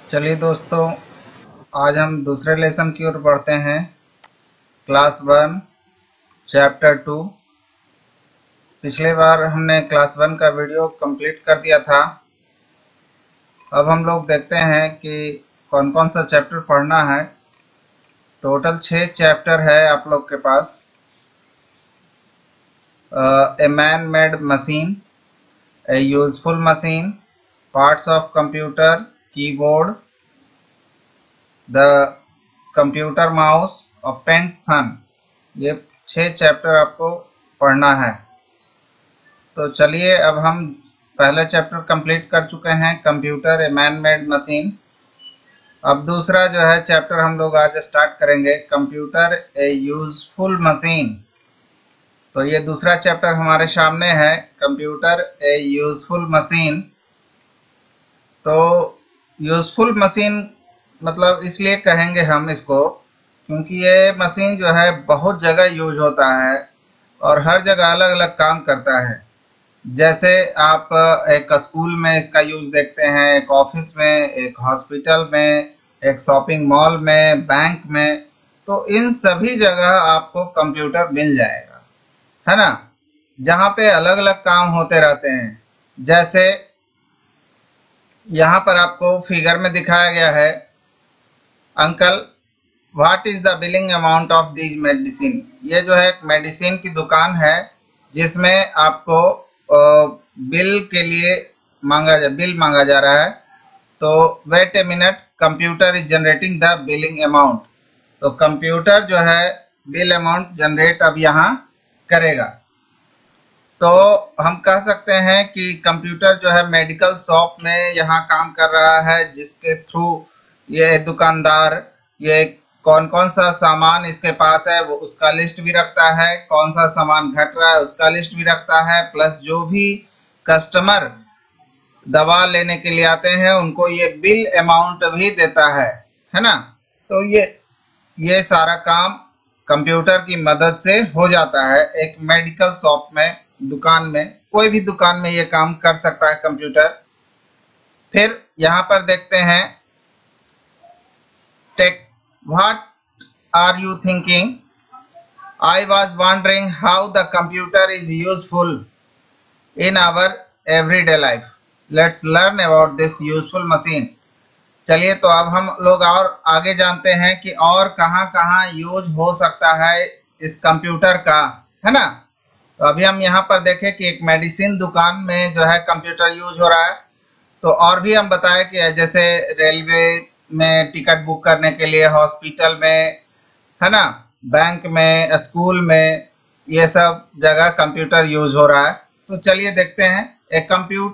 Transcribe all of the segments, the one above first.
चलिए दोस्तों, आज हम दूसरे लेसन की ओर बढ़ते हैं। Class 1 chapter 2। पिछले बार हमने क्लास 1 का वीडियो कंप्लीट कर दिया था। अब हम लोग देखते हैं कि कौन कौन सा चैप्टर पढ़ना है। टोटल 6 चैप्टर है आप लोग के पास। A man made machine, a useful machine, parts of computer, keyboard, the computer mouse और पेंट फन। ये 6 चैप्टर आपको पढ़ना है। तो चलिए, अब हम पहला चैप्टर कंप्लीट कर चुके हैं, computer a man made machine. अब दूसरा जो है चैप्टर हम लोग आज स्टार्ट करेंगे, कंप्यूटर ए यूजफुल मशीन। तो ये दूसरा चैप्टर हमारे सामने है, कंप्यूटर ए यूजफुल मशीन। तो यूजफुल मशीन मतलब इसलिए कहेंगे हम इसको क्योंकि ये मशीन जो है बहुत जगह यूज होता है और हर जगह अलग अलग काम करता है। जैसे आप एक स्कूल में इसका यूज देखते हैं, एक ऑफिस में, एक हॉस्पिटल में, एक शॉपिंग मॉल में, बैंक में। तो इन सभी जगह आपको कंप्यूटर मिल जाएगा, है ना, जहाँ पे अलग अलग काम होते रहते हैं। जैसे यहाँ पर आपको फिगर में दिखाया गया है, uncle what is the billing amount of this medicine. ये जो है एक मेडिसिन की दुकान है जिसमें आपको बिल के लिए बिल मांगा जा रहा है। तो wait a minute, computer is generating the billing amount. तो कंप्यूटर जो है बिल अमाउंट जनरेट अब यहाँ करेगा। तो हम कह सकते हैं कि कंप्यूटर जो है मेडिकल शॉप में यहाँ काम कर रहा है, जिसके थ्रू ये दुकानदार ये कौन कौन सा सामान इसके पास है वो उसका लिस्ट भी रखता है, कौन सा सामान घट रहा है उसका लिस्ट भी रखता है, प्लस जो भी कस्टमर दवा लेने के लिए आते हैं उनको ये बिल अमाउंट भी देता है ना। तो ये सारा काम कंप्यूटर की मदद से हो जाता है। एक मेडिकल शॉप में, दुकान में, कोई भी दुकान में ये काम कर सकता है कंप्यूटर। फिर यहाँ पर देखते हैं, take what are you thinking, I was wondering how the computer is useful in our everyday life, let's learn about this useful machine. चलिए, तो अब हम लोग और आगे जानते हैं कि और कहाँ कहाँ यूज हो सकता है इस कंप्यूटर का, है ना। तो अभी हम यहाँ पर देखें कि एक मेडिसिन दुकान में जो है कंप्यूटर यूज हो रहा है। तो और भी हम बताएं कि जैसे रेलवे में टिकट बुक करने के लिए, हॉस्पिटल में, है ना, बैंक में, स्कूल में, ये सब जगह कंप्यूटर यूज हो रहा है। तो चलिए देखते हैं एक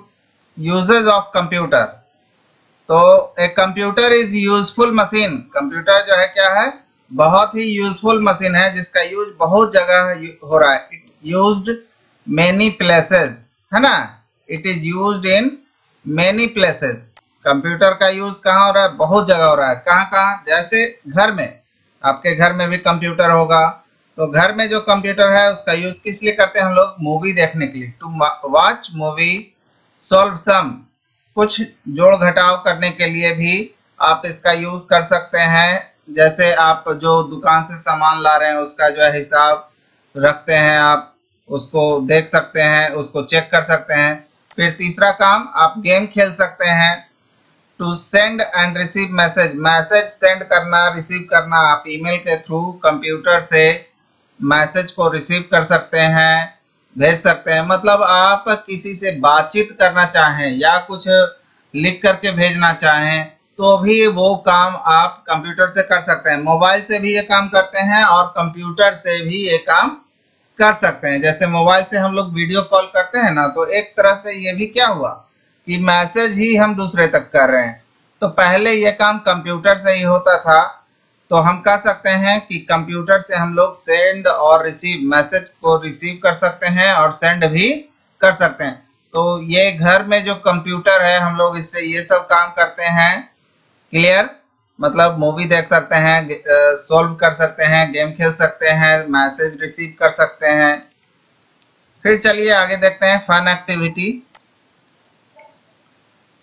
यूजेज ऑफ कंप्यूटर। तो एक computer is useful machine. Computer जो है क्या है, बहुत ही यूजफुल मशीन है जिसका यूज बहुत जगह हो रहा है। इट यूज्ड मेनी प्लेसेस, है ना, it is used in many places. Computer का यूज कहाँ हो रहा है, बहुत जगह हो रहा है। कहाँ कहाँ, जैसे घर में, आपके घर में भी कंप्यूटर होगा। तो घर में जो कंप्यूटर है उसका यूज किस लिए करते हैं हम लोग, मूवी देखने के लिए, to watch movie, solve some, कुछ जोड़ घटाव करने के लिए भी आप इसका यूज कर सकते हैं। जैसे आप जो दुकान से सामान ला रहे हैं उसका जो है हिसाब रखते हैं, आप उसको देख सकते हैं, उसको चेक कर सकते हैं। फिर तीसरा काम, आप गेम खेल सकते हैं। To send and receive message, message send करना, रिसीव करना, आप ईमेल के थ्रू कंप्यूटर से मैसेज को रिसीव कर सकते हैं, भेज सकते हैं। मतलब आप किसी से बातचीत करना चाहें या कुछ लिख करके भेजना चाहें तो भी वो काम आप कंप्यूटर से कर सकते हैं। मोबाइल से भी ये काम करते हैं और कंप्यूटर से भी ये काम कर सकते हैं। जैसे मोबाइल से हम लोग वीडियो कॉल करते हैं ना, तो एक तरह से ये भी क्या हुआ कि मैसेज ही हम दूसरे तक कर रहे हैं। तो पहले ये काम कंप्यूटर से ही होता था। तो हम कह सकते हैं कि कंप्यूटर से हम लोग सेंड और रिसीव, मैसेज को रिसीव कर सकते हैं और सेंड भी कर सकते हैं। तो ये घर में जो कंप्यूटर है हम लोग इससे ये सब काम करते हैं। क्लियर, मतलब मूवी देख सकते हैं, सॉल्व कर सकते हैं, गेम खेल सकते हैं, मैसेज रिसीव कर सकते हैं। फिर चलिए आगे देखते हैं fun activity.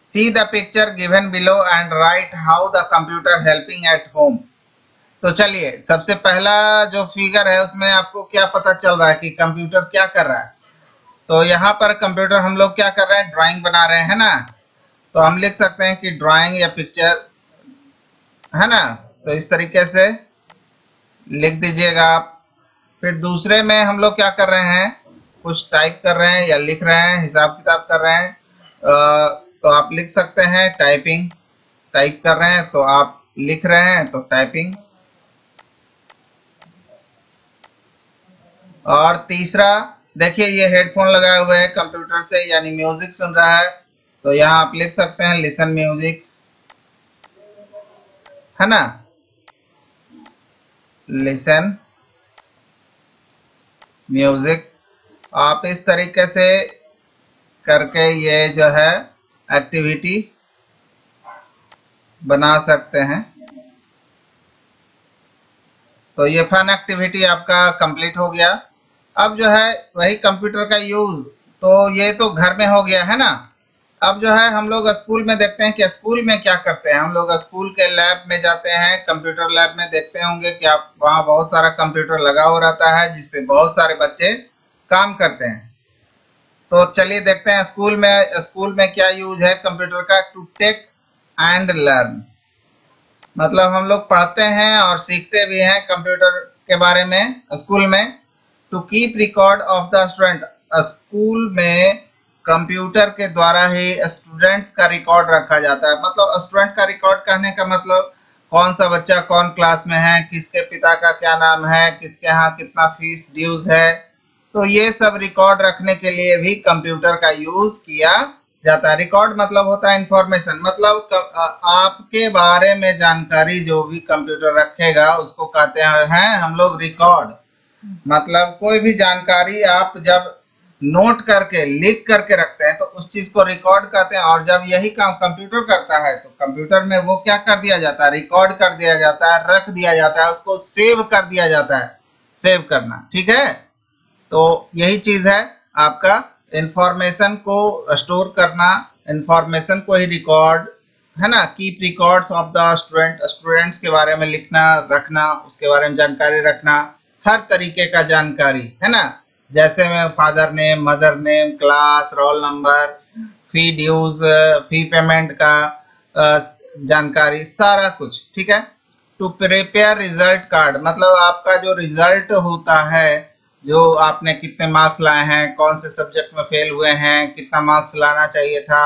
See the picture given below and write how the computer helping at home. तो चलिए, सबसे पहला जो फिगर है उसमें आपको क्या पता चल रहा है कि कंप्यूटर क्या कर रहा है। तो यहाँ पर कंप्यूटर हम लोग क्या कर रहे हैं, ड्राइंग बना रहे हैं ना। तो हम लिख सकते हैं कि ड्राइंग या पिक्चर, है ना। तो इस तरीके से लिख दीजिएगा आप। फिर दूसरे में हम लोग क्या कर रहे हैं, कुछ टाइप कर रहे हैं या लिख रहे हैं, हिसाब किताब कर रहे हैं। तो आप लिख सकते हैं टाइपिंग, टाइप कर रहे हैं तो आप लिख रहे हैं तो टाइपिंग। और तीसरा देखिए, ये हेडफोन लगाए हुए है कंप्यूटर से, यानी म्यूजिक सुन रहा है। तो यहाँ आप लिख सकते हैं लिसन म्यूजिक, है ना, लिसन म्यूजिक। आप इस तरीके से करके ये जो है एक्टिविटी बना सकते हैं। तो ये फन एक्टिविटी आपका कंप्लीट हो गया। अब जो है वही कंप्यूटर का यूज, तो ये तो घर में हो गया, है ना। अब जो है हम लोग स्कूल में देखते हैं कि स्कूल में क्या करते हैं। हम लोग स्कूल के लैब में जाते हैं, कंप्यूटर लैब में देखते होंगे कि आप वहाँ बहुत सारा कंप्यूटर लगा हुआ रहता है जिसपे बहुत सारे बच्चे काम करते हैं। तो चलिए देखते हैं स्कूल में क्या यूज है कंप्यूटर का। टू टेक एंड लर्न, मतलब हम लोग पढ़ते हैं और सीखते भी हैं कंप्यूटर के बारे में स्कूल में। To keep record of the student, school में कंप्यूटर के द्वारा ही स्टूडेंट्स का रिकॉर्ड रखा जाता है। मतलब स्टूडेंट का रिकॉर्ड कहने का मतलब कौन सा बच्चा कौन क्लास में है, किसके पिता का क्या नाम है, किसके यहाँ कितना फीस ड्यूज है। तो ये सब रिकॉर्ड रखने के लिए भी कंप्यूटर का यूज किया जाता है। रिकॉर्ड मतलब होता है इंफॉर्मेशन, मतलब आपके बारे में जानकारी जो भी कंप्यूटर रखेगा उसको कहते हैं हम लोग रिकॉर्ड। मतलब कोई भी जानकारी आप जब नोट करके लिख करके रखते हैं तो उस चीज को रिकॉर्ड कहते हैं। और जब यही काम कंप्यूटर करता है तो कंप्यूटर में वो क्या कर दिया जाता है, रिकॉर्ड कर दिया जाता है, रख दिया जाता है, उसको सेव कर दिया जाता है। सेव करना, ठीक है। तो यही चीज है आपका, इंफॉर्मेशन को स्टोर करना, इंफॉर्मेशन को ही रिकॉर्ड, है ना। Keep records of the students के बारे में लिखना रखना, उसके बारे में जानकारी रखना, हर तरीके का जानकारी, है ना। जैसे में father name, mother name, class, roll number, fee dues, fee payment का जानकारी, सारा कुछ, ठीक है। टू प्रिपेयर रिजल्ट कार्ड, मतलब आपका जो रिजल्ट होता है, जो आपने कितने मार्क्स लाए हैं, कौन से सब्जेक्ट में फेल हुए हैं, कितना मार्क्स लाना चाहिए था,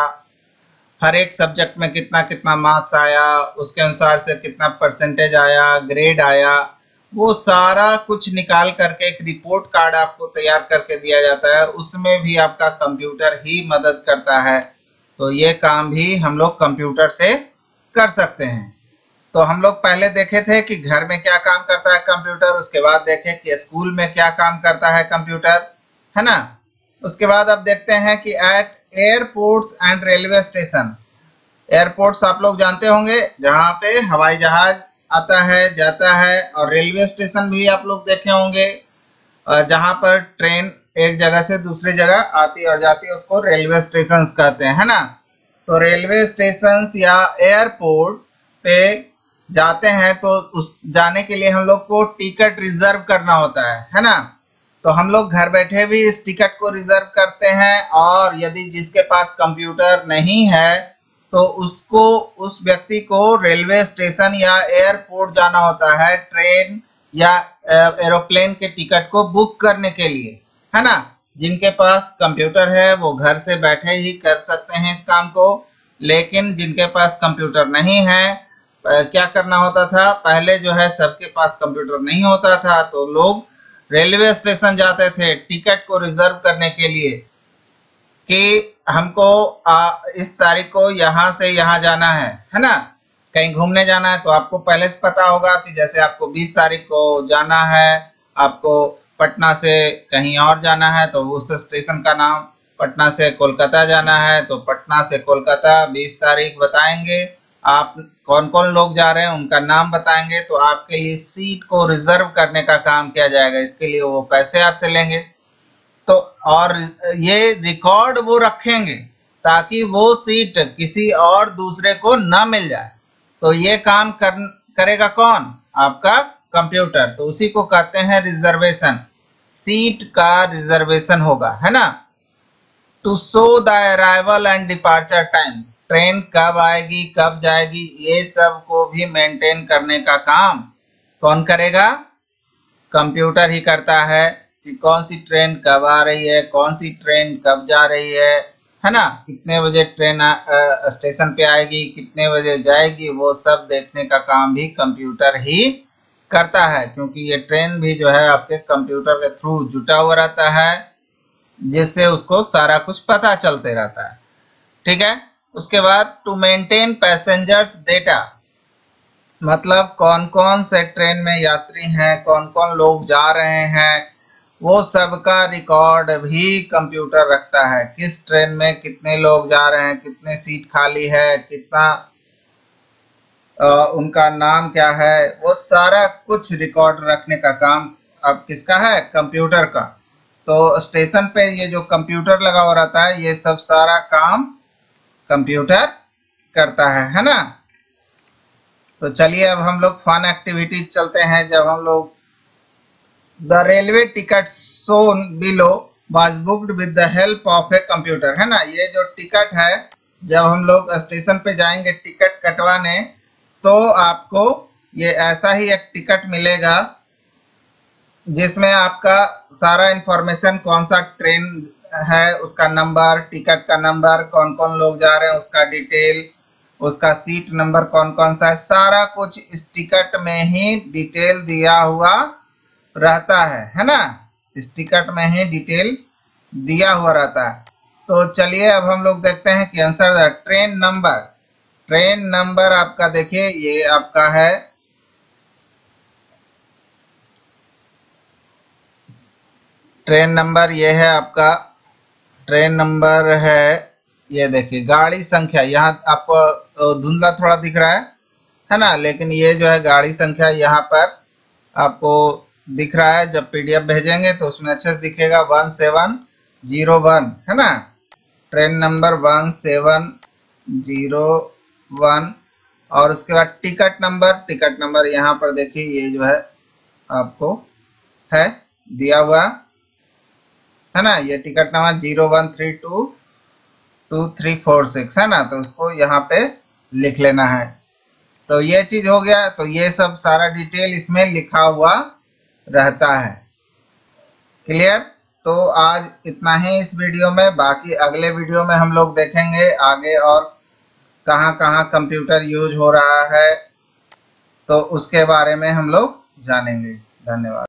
हर एक सब्जेक्ट में कितना कितना मार्क्स आया, उसके अनुसार से कितना परसेंटेज आया, ग्रेड आया, वो सारा कुछ निकाल करके एक रिपोर्ट कार्ड आपको तैयार करके दिया जाता है। उसमें भी आपका कंप्यूटर ही मदद करता है। तो ये काम भी हम लोग कंप्यूटर से कर सकते हैं। तो हम लोग पहले देखे थे कि घर में क्या काम करता है कंप्यूटर, उसके बाद देखे कि स्कूल में क्या काम करता है कंप्यूटर, है ना। उसके बाद अब देखते हैं कि at airports and railway station. Airports आप लोग जानते होंगे, जहाँ पे हवाई जहाज आता है जाता है, और रेलवे स्टेशन भी आप लोग देखे होंगे जहाँ पर ट्रेन एक जगह से दूसरी जगह आती और जाती है, उसको रेलवे स्टेशन कहते हैं, है ना। तो रेलवे स्टेशन या एयरपोर्ट पे जाते हैं तो उस जाने के लिए हम लोग को टिकट रिजर्व करना होता है ना। तो हम लोग घर बैठे भी इस टिकट को रिजर्व करते हैं, और यदि जिसके पास कंप्यूटर नहीं है तो उसको, उस व्यक्ति को रेलवे स्टेशन या एयरपोर्ट जाना होता है ट्रेन या एरोप्लेन के टिकट को बुक करने के लिए, है ना। जिनके पास कंप्यूटर है वो घर से बैठे ही कर सकते हैं इस काम को, लेकिन जिनके पास कंप्यूटर नहीं है क्या करना होता था, पहले जो है सबके पास कंप्यूटर नहीं होता था तो लोग रेलवे स्टेशन जाते थे टिकट को रिजर्व करने के लिए कि हमको इस तारीख को यहाँ से यहाँ जाना है ना। कहीं घूमने जाना है तो आपको पहले से पता होगा कि जैसे आपको 20 तारीख को जाना है, आपको पटना से कहीं और जाना है तो उस स्टेशन का नाम, पटना से कोलकाता जाना है तो पटना से कोलकाता 20 तारीख बताएंगे, आप कौन कौन लोग जा रहे हैं उनका नाम बताएंगे, तो आपके लिए सीट को रिजर्व करने का काम किया जाएगा। इसके लिए वो पैसे आपसे लेंगे। तो और ये रिकॉर्ड वो रखेंगे ताकि वो सीट किसी और दूसरे को ना मिल जाए। तो ये काम करेगा कौन? आपका कंप्यूटर। तो उसी को कहते हैं रिजर्वेशन, सीट का रिजर्वेशन होगा, है ना। To show the arrival and departure time, train कब आएगी कब जाएगी ये सब को भी मेंटेन करने का काम कौन करेगा? कंप्यूटर ही करता है कि कौन सी ट्रेन कब आ रही है, कौन सी ट्रेन कब जा रही है ना, कितने बजे ट्रेन स्टेशन पे आएगी, कितने बजे जाएगी, वो सब देखने का काम भी कंप्यूटर ही करता है। क्योंकि ये ट्रेन भी जो है आपके कंप्यूटर के थ्रू जुटा हुआ रहता है, जिससे उसको सारा कुछ पता चलते रहता है। ठीक है। उसके बाद टू मेंटेन पैसेंजर्स डेटा, मतलब कौन कौन से ट्रेन में यात्री हैं, कौन कौन लोग जा रहे हैं, वो सब का रिकॉर्ड भी कंप्यूटर रखता है। किस ट्रेन में कितने लोग जा रहे हैं, कितने सीट खाली है, कितना उनका नाम क्या है, वो सारा कुछ रिकॉर्ड रखने का काम अब किसका है? कंप्यूटर का। तो स्टेशन पे ये जो कंप्यूटर लगा हुआ रहता है, ये सब सारा काम कंप्यूटर करता है ना। तो चलिए अब हम लोग फन एक्टिविटीज चलते हैं। जब हम लोग the railway ticket shown below was booked with the help of a computer, है ना। ये जो टिकट है, जब हम लोग स्टेशन पे जाएंगे टिकट कटवाने, तो आपको ये ऐसा ही एक टिकट मिलेगा जिसमें आपका सारा इंफॉर्मेशन, कौन सा ट्रेन है उसका नंबर, टिकट का नंबर, कौन कौन लोग जा रहे हैं उसका डिटेल, उसका सीट नंबर कौन कौन सा है, सारा कुछ इस टिकट में ही डिटेल दिया हुआ रहता है ना। इस टिकट में ही डिटेल दिया हुआ रहता है। तो चलिए अब हम लोग देखते हैं कि answer the train number. Train number आपका देखिए ये आपका है ट्रेन नंबर, ये है आपका ट्रेन नंबर है। ये देखिए गाड़ी संख्या, यहाँ आपको धुंधला थोड़ा दिख रहा है ना, लेकिन ये जो है गाड़ी संख्या यहाँ पर आपको दिख रहा है। जब पीडीएफ भेजेंगे तो उसमें अच्छे से दिखेगा 1701, है ना। Train number 1701। और उसके बाद टिकट नंबर यहाँ पर देखिए ये जो है आपको है दिया हुआ, है ना। ये टिकट नंबर 01322346 है ना। तो उसको यहाँ पे लिख लेना है। तो ये चीज हो गया। तो ये सब सारा डिटेल इसमें लिखा हुआ रहता है। क्लियर। तो आज इतना ही इस वीडियो में। बाकी अगले वीडियो में हम लोग देखेंगे आगे और कहाँ कहाँ कंप्यूटर यूज हो रहा है, तो उसके बारे में हम लोग जानेंगे। धन्यवाद।